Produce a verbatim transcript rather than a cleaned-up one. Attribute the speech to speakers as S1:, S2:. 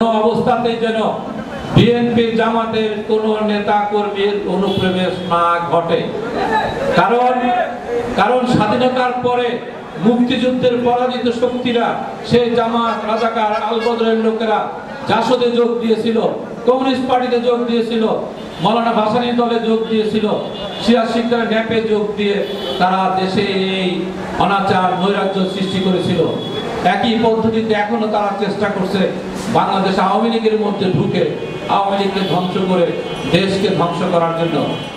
S1: অবস্থাতেই যেন বিএনপি জামাতের কোন নেতা কর্মীর অনুপ্রবেশ না ঘটে। কারণ কারণ স্বাধীনতার পরে মুক্তিযুদ্ধের পরাজিত শক্তিরা সেই জামাত, রাজাকার, আলবদরের লোকেরা জাসদে যোগ দিয়েছিল, কমিউনিস্ট পার্টিতে যোগ দিয়েছিল, মৌলানা ভাসানী দলে যোগ দিয়েছিল, শিয়া শিক্ষার ন্যাপে যোগ দিয়ে তারা দেশে এই অনাচার নৈরাজ্য সৃষ্টি করেছিল। একই পদ্ধতিতে এখনো তারা চেষ্টা করছে বাংলাদেশ আওয়ামী লীগের মধ্যে ঢুকে আওয়ামী লীগকে ধ্বংস করে দেশকে ধ্বংস করার জন্য।